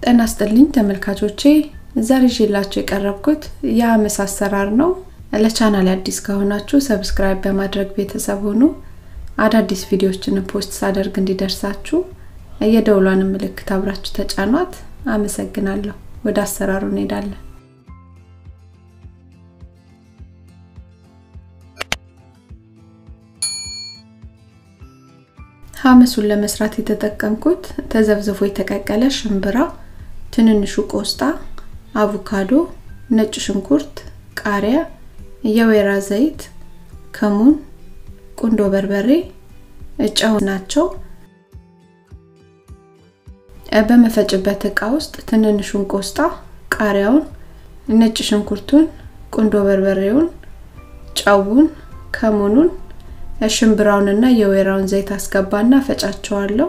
ጤና ይስጥልኝ ተመልካቾቼ ዛሬ ይዤላችሁ የቀረብኩት የሐመስ አሰራር ነው። ለቻናሌ አዲስ ከሆናችሁ ሰብስክራይብ በማድረግ ቤተሰብ ሁኑ። አዳዲስ ቪዲዮዎችን ፖስት ሳደርግ እንዲደርሳችሁ የደውሏን ምልክት አብራችሁ ተጫኗት። አመሰግናለሁ። ወደ አሰራሩ እንሄዳለን። ሐመሱን ለመስራት የተጠቀምኩት ተዘብዝፎ የተቀቀለ ሽምብራ፣ ትንንሹ ቆስጣ፣ አቮካዶ፣ ነጭ ሽንኩርት፣ ቃሪያ፣ የወይራ ዘይት፣ ከሙን፣ ቁንዶ በርበሬ፣ ጨው ናቸው። በመፈጨበት ዕቃ ውስጥ ትንንሹን ቆስጣ፣ ቃሪያውን፣ ነጭ ሽንኩርቱን፣ ቁንዶ በርበሬውን፣ ጨውን፣ ከሙኑን፣ ሽምብራውንና የወይራውን ዘይት አስገባና ፈጫቸዋለሁ።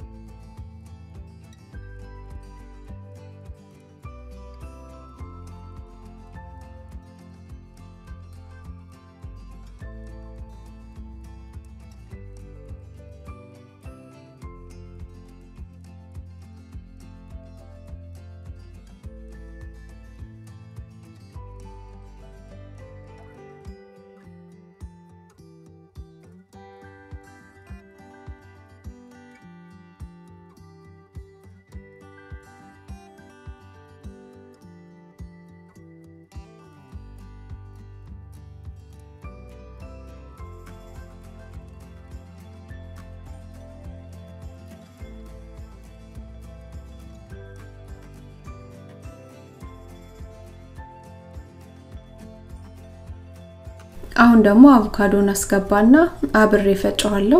አሁን ደግሞ አቮካዶን አስገባና አብሬ ፈጨዋለሁ።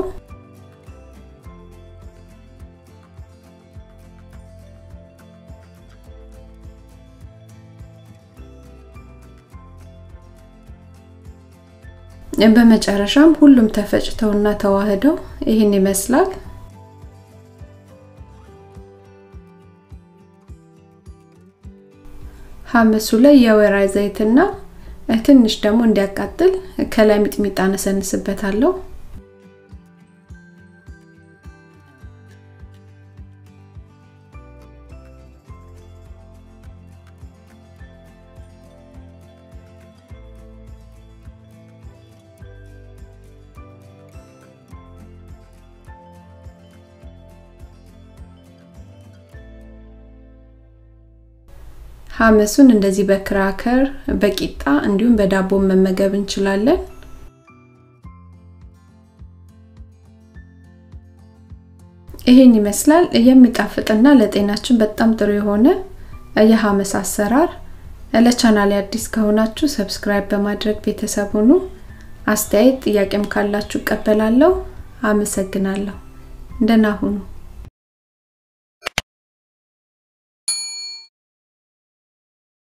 በመጨረሻም ሁሉም ተፈጭተውና ተዋህደው ይሄን ይመስላል። ሐመሱ ላይ የወይራ ዘይትና ትንሽ ደግሞ እንዲያቃጥል ከላይ ሚጥሚጣ ነሰንስበታለሁ። ሐመሱን እንደዚህ በክራከር በቂጣ እንዲሁም በዳቦ መመገብ እንችላለን። ይሄን ይመስላል የሚጣፍጥና ለጤናችን በጣም ጥሩ የሆነ የሐመስ አሰራር። ለቻናሌ አዲስ ከሆናችሁ ሰብስክራይብ በማድረግ ቤተሰብ ሁኑ። አስተያየት ጥያቄም ካላችሁ እቀበላለሁ። አመሰግናለሁ። ደህና ሁኑ።